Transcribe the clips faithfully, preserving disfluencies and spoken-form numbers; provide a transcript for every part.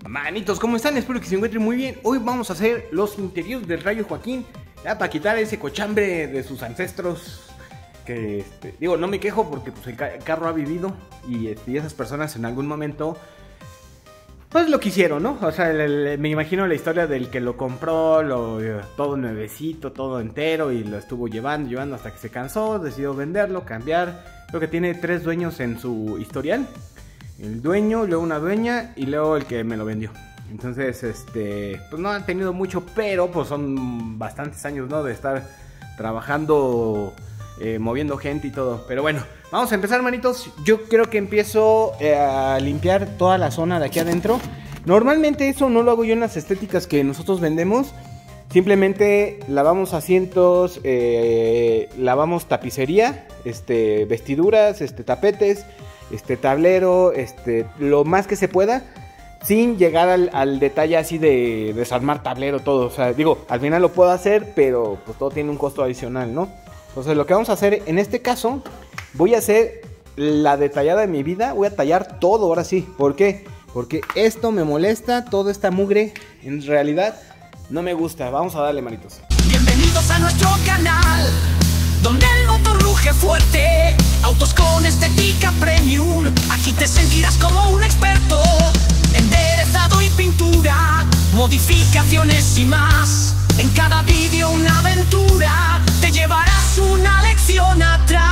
Manitos, ¿cómo están? Espero que se encuentren muy bien. Hoy vamos a hacer los interiores del Rayo Joaquín, ya para quitar ese cochambre de sus ancestros. Que, este, digo, no me quejo porque pues, el, ca el carro ha vivido y, este, y esas personas en algún momento pues lo quisieron, ¿no? O sea, el, el, me imagino la historia del que lo compró, lo, todo nuevecito, todo entero, y lo estuvo llevando, llevando hasta que se cansó, decidió venderlo, cambiar. Creo que tiene tres dueños en su historial. El dueño, luego una dueña y luego el que me lo vendió. Entonces, este, pues no han tenido mucho, pero pues son bastantes años, ¿no? De estar trabajando, eh, moviendo gente y todo. Pero bueno, vamos a empezar, manitos. Yo creo que empiezo eh, a limpiar toda la zona de aquí adentro. Normalmente eso no lo hago yo en las estéticas que nosotros vendemos. Simplemente lavamos asientos, eh, lavamos tapicería, este, vestiduras, este, tapetes, este, tablero, este, lo más que se pueda, sin llegar al, al detalle así de desarmar tablero, todo. O sea, digo, al final lo puedo hacer, pero pues todo tiene un costo adicional, ¿no? Entonces lo que vamos a hacer en este caso, voy a hacer la detallada de mi vida, voy a tallar todo ahora sí. ¿Por qué? Porque esto me molesta, toda esta mugre, en realidad no me gusta. Vamos a darle, manitos. Bienvenidos a nuestro canal, donde el motor ruge fuerte. Autos con estética premium, aquí te sentirás como un experto. Enderezado y pintura, modificaciones y más. En cada vídeo una aventura, te llevarás una lección atrás.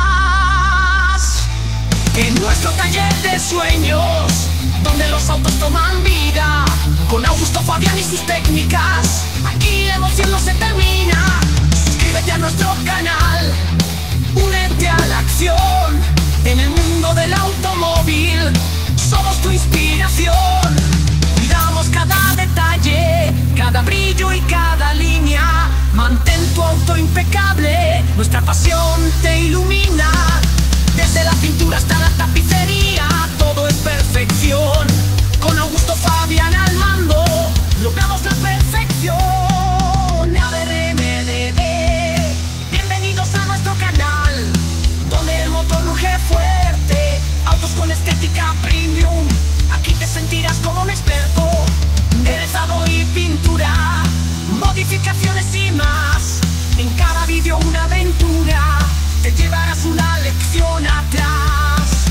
En nuestro taller de sueños, donde los autos toman vida, con Augusto Fabián y sus técnicas, aquí la emoción no se termina. Suscríbete a nuestro canal, únete a la acción, en el mundo del automóvil, somos tu inspiración. Cuidamos cada detalle, cada brillo y cada línea, mantén tu auto impecable, nuestra pasión te ilumina. Desde la pintura hasta la tapicería, todo es perfección. Con Augusto Fabián al mando, logramos la perfección. A ver, M D D, bienvenidos a nuestro canal, donde el motor ruge fuerte. Autos con estética premium, aquí te sentirás como un experto. Enderezado y pintura, modificaciones y más. En cada vídeo una aventura, te llevarás una lección atrás.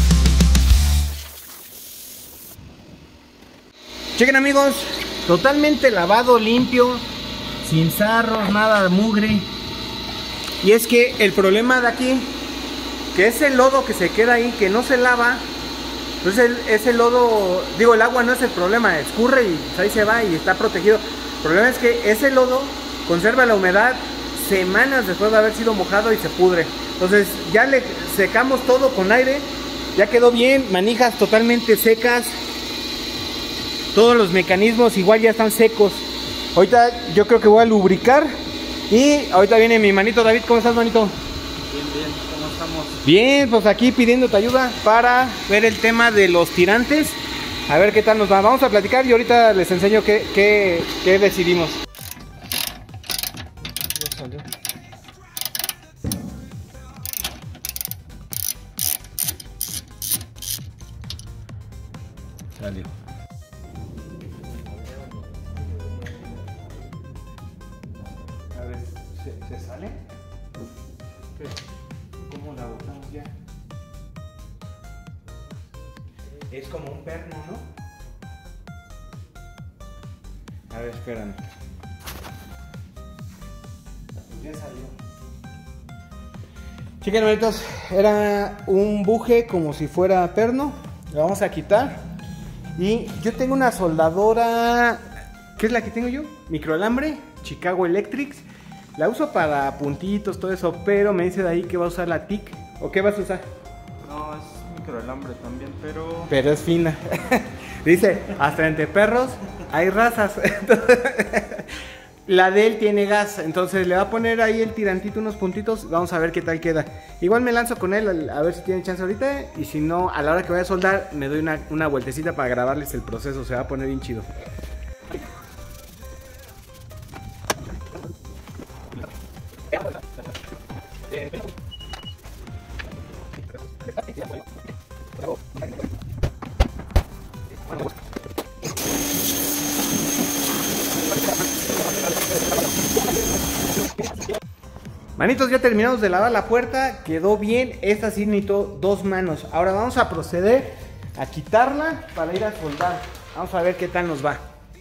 Chequen, amigos, totalmente lavado, limpio, sin sarros, nada de mugre. Y es que el problema de aquí, que ese lodo que se queda ahí, que no se lava, pues el, ese lodo, digo, el agua no es el problema, escurre y pues ahí se va y está protegido. El problema es que ese lodo conserva la humedad semanas después de haber sido mojado y se pudre. Entonces ya le secamos todo con aire, ya quedó bien, manijas totalmente secas, todos los mecanismos igual ya están secos. Ahorita yo creo que voy a lubricar y ahorita viene mi manito David. ¿Cómo estás, manito? Bien, bien, ¿cómo estamos? Bien, pues aquí pidiéndote ayuda para ver el tema de los tirantes, a ver qué tal nos va. Vamos a platicar y ahorita les enseño qué, qué, qué decidimos. Ya salió. Salió. A ver, ¿se, se sale? ¿Qué? ¿Cómo la botamos ya? Es como un perno, ¿no? A ver, espérame. Pues ya salió. Chicos, hermanitos, era un buje como si fuera perno. Lo vamos a quitar. Y yo tengo una soldadora, ¿qué es la que tengo yo? Microalambre, Chicago Electrics. La uso para puntitos, todo eso, pero me dice de ahí que va a usar la T I C. ¿O qué vas a usar? No, es microalambre también, pero... Pero es fina. Dice, hasta entre perros hay razas. La de él tiene gas, entonces le va a poner ahí el tirantito, unos puntitos. Vamos a ver qué tal queda. Igual me lanzo con él a ver si tiene chance ahorita. Y si no, a la hora que vaya a soldar, me doy una, una vueltecita para grabarles el proceso. Se va a poner bien chido. Manitos, ya terminamos de lavar la puerta. Quedó bien. Esta sí necesitó dos manos. Ahora vamos a proceder a quitarla para ir a soldar. Vamos a ver qué tal nos va.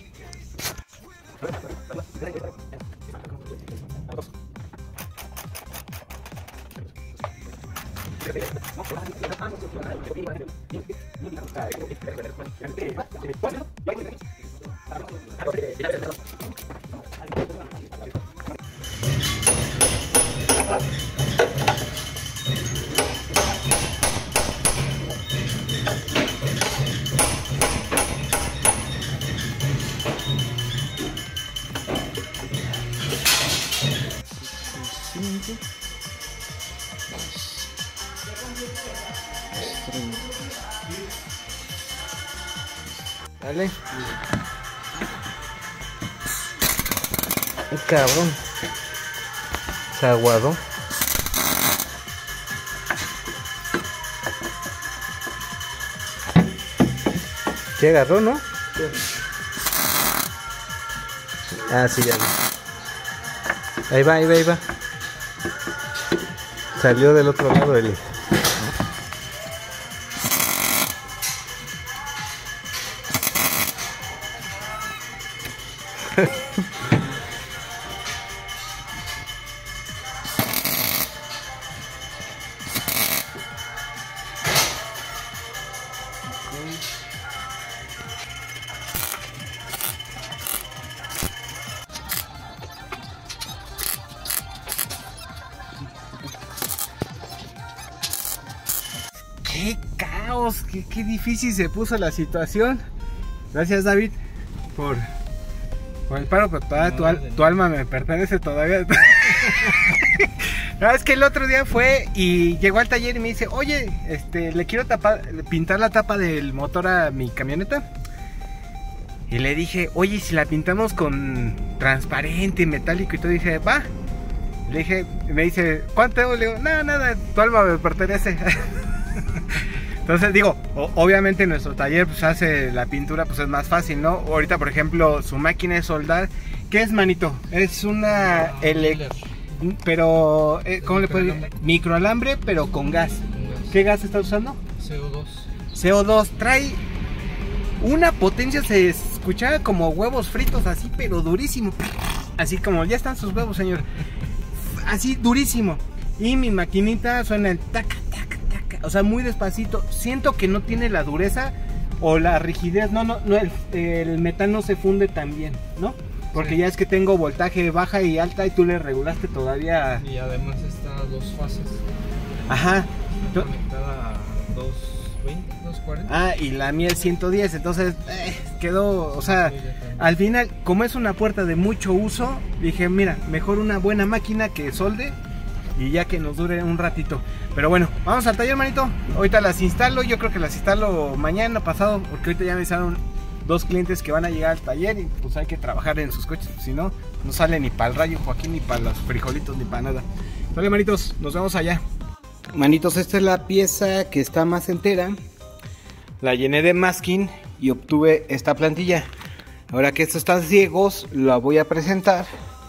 Dale. Ay, cabrón. Se aguadó. ¿Qué agarró, no? Sí. Ah, sí, ya. Ahí va, ahí va, ahí va. Salió del otro lado el... ¡Qué caos! Qué, ¡Qué difícil se puso la situación! Gracias, David, por, por el paro, pero todavía no, tu, al, tu alma me pertenece todavía. No, es que el otro día fue y llegó al taller y me dice, oye, este, le quiero tapar, pintar la tapa del motor a mi camioneta. Y le dije, oye, si la pintamos con transparente, metálico y todo, y dije, va. Le dije, me dice, ¿cuánto? Le digo, nada, nada, tu alma me pertenece. Entonces digo, obviamente nuestro taller pues hace la pintura, pues es más fácil, ¿no? Ahorita, por ejemplo, su máquina de soldar, ¿qué es, manito? Es una ah, ele... pero eh, ¿cómo le puedo decir? Microalambre, pero con gas. ¿Qué gas está usando? C O dos. C O dos, trae una potencia, se escuchaba como huevos fritos así, pero durísimo. Así como, ya están sus huevos, señor. Así, durísimo. Y mi maquinita suena el taca, taca, taca. O sea, muy despacito. Siento que no tiene la dureza o la rigidez. No, no, no, el, el metal no se funde tan bien, ¿no? Porque sí, ya es que tengo voltaje baja y alta y tú le regulaste todavía. Y además está a dos fases. Ajá. Está conectada a doscientos veinte, doscientos cuarenta. Ah, y la mía es ciento diez, entonces eh, quedó, o sea, al final, como es una puerta de mucho uso, dije, mira, mejor una buena máquina que solde y ya que nos dure un ratito. Pero bueno, vamos al taller, manito. Ahorita las instalo, yo creo que las instalo mañana, pasado, porque ahorita ya me avisaron dos clientes que van a llegar al taller y pues hay que trabajar en sus coches, si no, no sale ni para el Rayo Joaquín, ni para los frijolitos, ni para nada. Vale, manitos, nos vemos allá. Manitos, esta es la pieza que está más entera. La llené de masking y obtuve esta plantilla. Ahora que esto está ciegos, la voy a presentar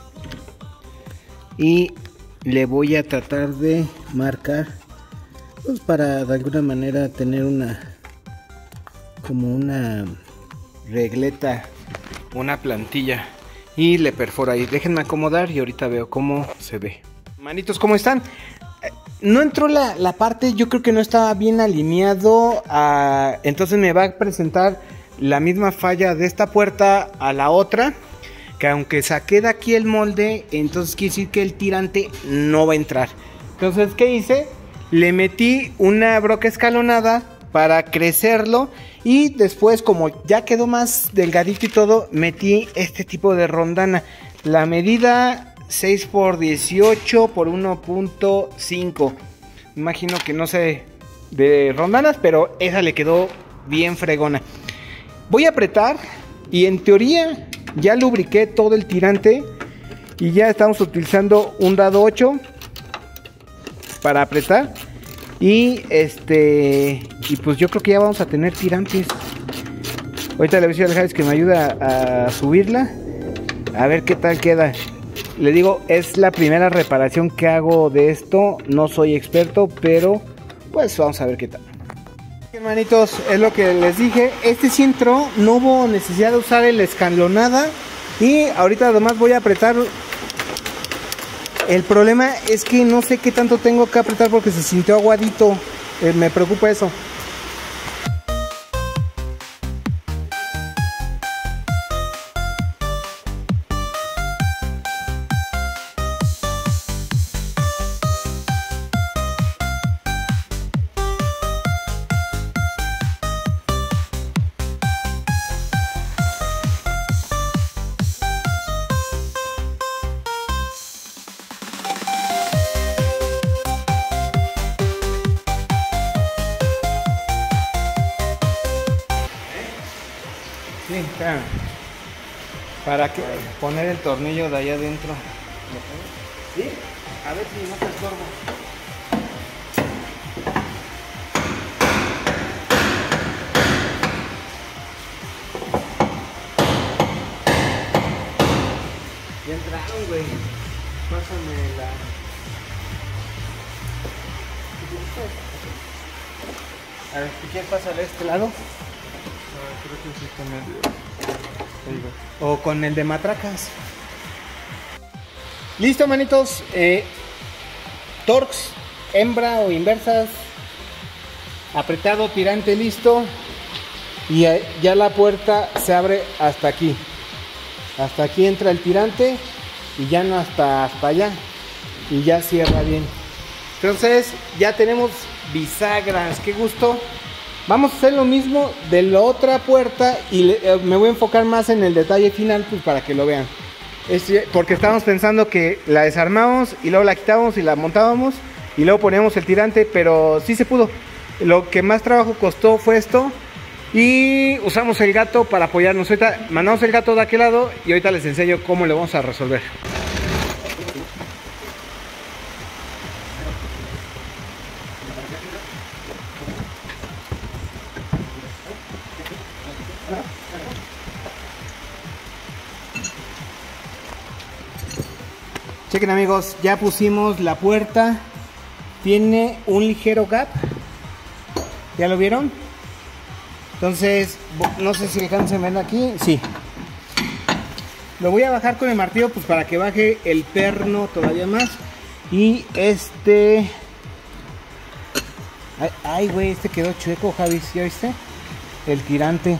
y le voy a tratar de marcar, pues para de alguna manera tener una, como una regleta, una plantilla, y le perforo ahí. Déjenme acomodar y ahorita veo cómo se ve. Manitos, ¿cómo están? No entró la, la parte, yo creo que no estaba bien alineado, a, entonces me va a presentar la misma falla de esta puerta a la otra, que aunque saqué de aquí el molde, entonces quiere decir que el tirante no va a entrar. Entonces, ¿qué hice? Le metí una broca escalonada para crecerlo y después, como ya quedó más delgadito y todo, metí este tipo de rondana. La medida seis por dieciocho por uno punto cinco. Imagino que no sé de rondanas, pero esa le quedó bien fregona. Voy a apretar y en teoría ya lubriqué todo el tirante y ya estamos utilizando un dado ocho para apretar. Y este y pues yo creo que ya vamos a tener tirantes. Ahorita le voy a decir a Javis que me ayuda a subirla, a ver qué tal queda. le digo, es la primera reparación que hago de esto. No soy experto, pero pues vamos a ver qué tal. Hermanitos, es lo que les dije. Este sí entró, no hubo necesidad de usar el escalonada. Y ahorita además voy a apretar. El problema es que no sé qué tanto tengo que apretar porque se sintió aguadito. Eh, me preocupa eso. Sí, claro. Para que poner el tornillo de allá adentro. ¿Sí? A ver si no te estorbo. Ya entraron, güey. Pásame la... A ver, ¿tú quieres pasar de este lado? Creo que sí está medio. Ahí va. O con el de matracas. Listo, manitos. Eh, Torx, hembra o inversas. Apretado, tirante, listo. Y ya la puerta se abre hasta aquí. Hasta aquí entra el tirante. Y ya no hasta, hasta allá. Y ya cierra bien. Entonces ya tenemos bisagras. Qué gusto. Vamos a hacer lo mismo de la otra puerta y le, eh, me voy a enfocar más en el detalle final pues, para que lo vean. Es, porque estábamos pensando que la desarmábamos y luego la quitábamos y la montábamos y luego poníamos el tirante, pero sí se pudo. Lo que más trabajo costó fue esto y usamos el gato para apoyarnos. Ahorita mandamos el gato de aquel lado y ahorita les enseño cómo lo vamos a resolver. Chequen, amigos, ya pusimos la puerta. Tiene un ligero gap. ¿Ya lo vieron? Entonces, no sé si alcancen a ver aquí. Sí. Lo voy a bajar con el martillo pues para que baje el perno todavía más. Y este... Ay, ay, güey, este quedó chueco, Javi. ¿Ya viste? El tirante.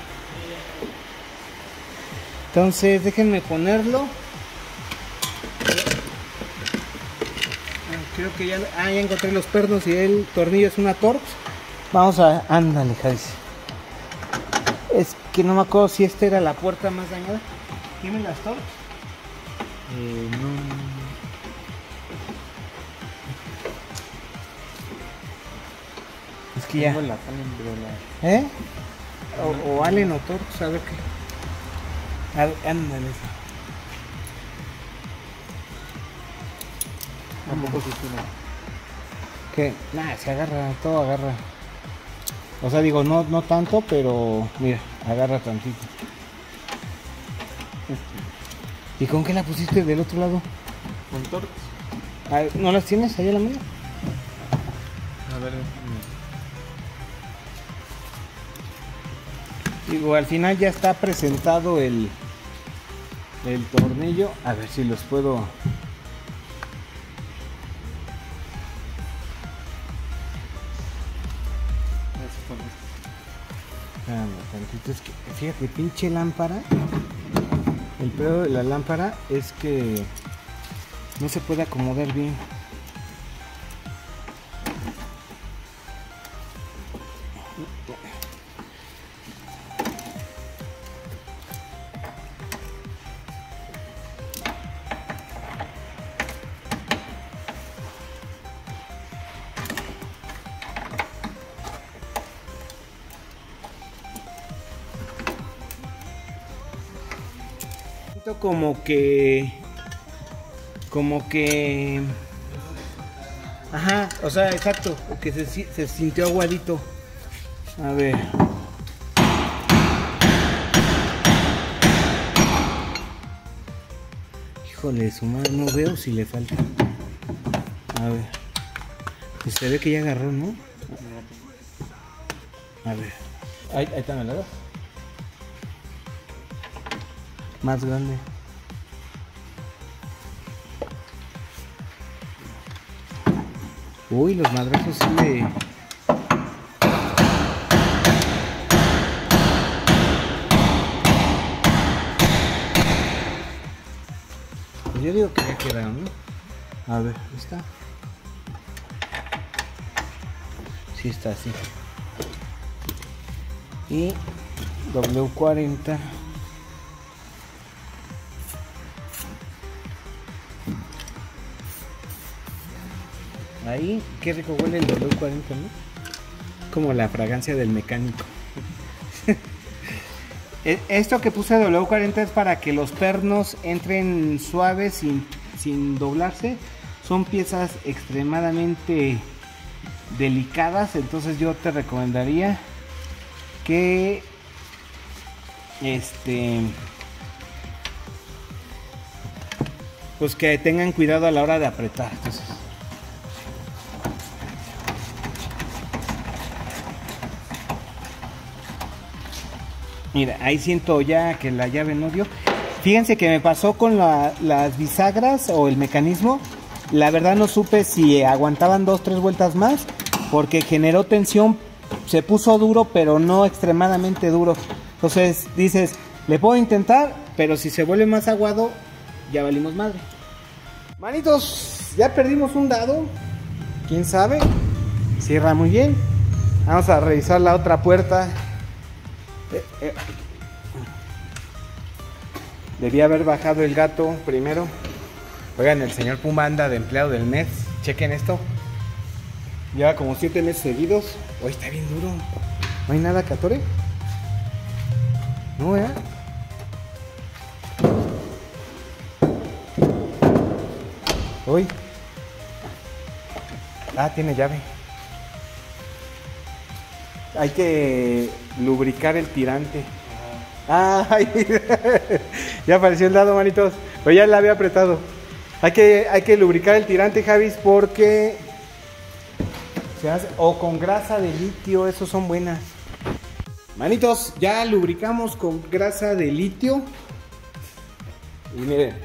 Entonces, déjenme ponerlo. Creo que ya, ah, ya encontré los pernos y el tornillo es una Torx. Vamos a... Ándale, Javi. Es que no me acuerdo si esta era la puerta más dañada. ¿Tienen las Torx? Eh, no. Es que ya... Tengo la Allen, pero la... ¿Eh? O, o Allen o Torx, a ver qué... A ver, ándale. Tampoco se tiene. Que nada, se agarra, todo agarra. O sea, digo, no, no tanto, pero mira, agarra tantito. ¿Y con qué la pusiste del otro lado? ¿Con Torx? Ah, ¿no las tienes ahí a la mano? A ver. Digo, al final ya está presentado el, el tornillo. A ver si los puedo... Ah, no, tantito, es que, fíjate, pinche lámpara. El pedo de la lámpara es que no se puede acomodar bien. Como que como que ajá, o sea, exacto, que se, se sintió aguadito. A ver, Híjole, su madre, no veo si le falta. A ver. Pues se ve que ya agarró, ¿no? A ver. Ahí, ahí está, ¿me la das? Más grande. Uy, los madrazos sí le... Pues yo digo que ya quedaron, ¿no? A ver, ¿está? Sí está así. Y doble cuarenta. Ahí, qué rico huele el doble cuarenta, ¿no? Como la fragancia del mecánico. Esto que puse doble cuarenta es para que los pernos entren suaves sin, sin doblarse. Son piezas extremadamente delicadas, entonces yo te recomendaría que este pues que tengan cuidado a la hora de apretar. Entonces, mira, ahí siento ya que la llave no dio. Fíjense que me pasó con la, las bisagras o el mecanismo. La verdad no supe si aguantaban dos, tres vueltas más, porque generó tensión, se puso duro, pero no extremadamente duro. Entonces dices, le puedo intentar, pero si se vuelve más aguado, ya valimos madre. Manitos, ya perdimos un dado. ¿Quién sabe? Cierra muy bien. Vamos a revisar la otra puerta. Eh, eh. Debía haber bajado el gato primero. Oigan, el señor Pumba anda de empleado del mes. Chequen esto. Lleva como siete meses seguidos. Hoy está bien duro. ¿No hay nada, Catore? No, ¿eh? Hoy. Ah, tiene llave. Hay que lubricar el tirante. Ay, ya apareció el dado, manitos. Pero ya la había apretado. Hay que, hay que lubricar el tirante, Javis, porque se hace, o con grasa de litio, esos son buenas. Manitos, ya lubricamos con grasa de litio. Y miren,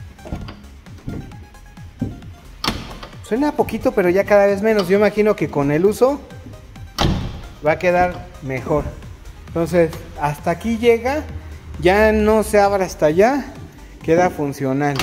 suena poquito, pero ya cada vez menos. Yo imagino que con el uso va a quedar mejor. Entonces, hasta aquí llega, ya no se abre hasta allá, queda funcional.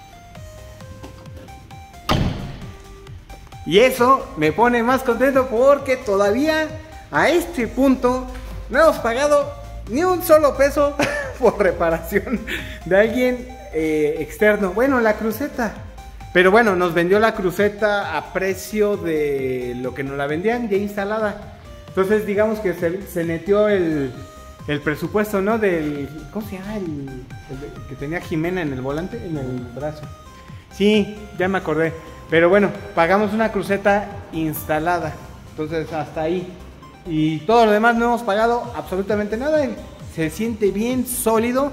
Y eso me pone más contento porque todavía a este punto no hemos pagado ni un solo peso por reparación de alguien eh, externo. Bueno, la cruceta. Pero bueno, nos vendió la cruceta a precio de lo que nos la vendían ya instalada. Entonces digamos que se, se metió el, el presupuesto, ¿no? Del... ¿Cómo se llama? El, el que tenía Jimena en el volante, en el brazo. Sí, ya me acordé. Pero bueno, pagamos una cruceta instalada. Entonces hasta ahí. Y todo lo demás no hemos pagado absolutamente nada. Se siente bien sólido.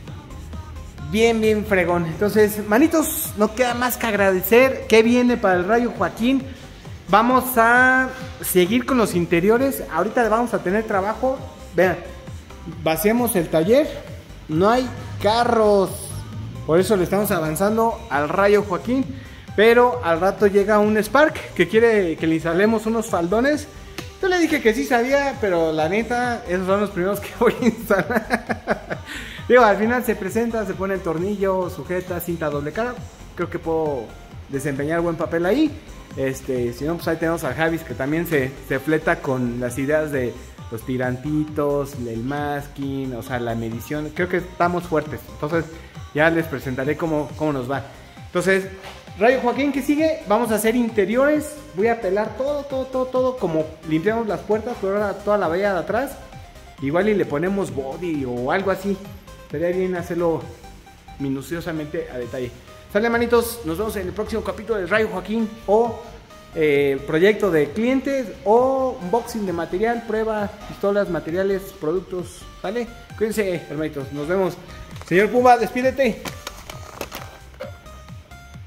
Bien, bien fregón. Entonces, manitos, no queda más que agradecer. ¿Qué viene para el Rayo Joaquín? Vamos a seguir con los interiores. Ahorita vamos a tener trabajo. Vean, vaciamos el taller. No hay carros. Por eso le estamos avanzando al Rayo Joaquín. Pero al rato llega un Spark que quiere que le instalemos unos faldones. Yo le dije que sí sabía, pero la neta, esos son los primeros que voy a instalar. Digo, al final se presenta, se pone el tornillo, sujeta, cinta doble cara. Creo que puedo desempeñar buen papel ahí. Este, si no, pues ahí tenemos a Javis, que también se, se fleta con las ideas de los tirantitos, el masking, o sea, la medición. Creo que estamos fuertes. Entonces, ya les presentaré cómo, cómo nos va. Entonces, Rayo Joaquín, ¿qué sigue? Vamos a hacer interiores. Voy a pelar todo, todo, todo, todo. Como limpiamos las puertas, pero ahora toda la bahía de atrás. Igual y le ponemos body o algo así. Sería bien hacerlo minuciosamente a detalle. Sale, manitos, nos vemos en el próximo capítulo de Rayo Joaquín. O eh, proyecto de clientes. O unboxing de material, prueba, pistolas, materiales, productos. ¿Sale? Cuídense, hermanitos, nos vemos. Señor Pumba, despídete.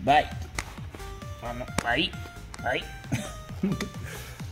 Bye. Ah, no, ahí, ahí.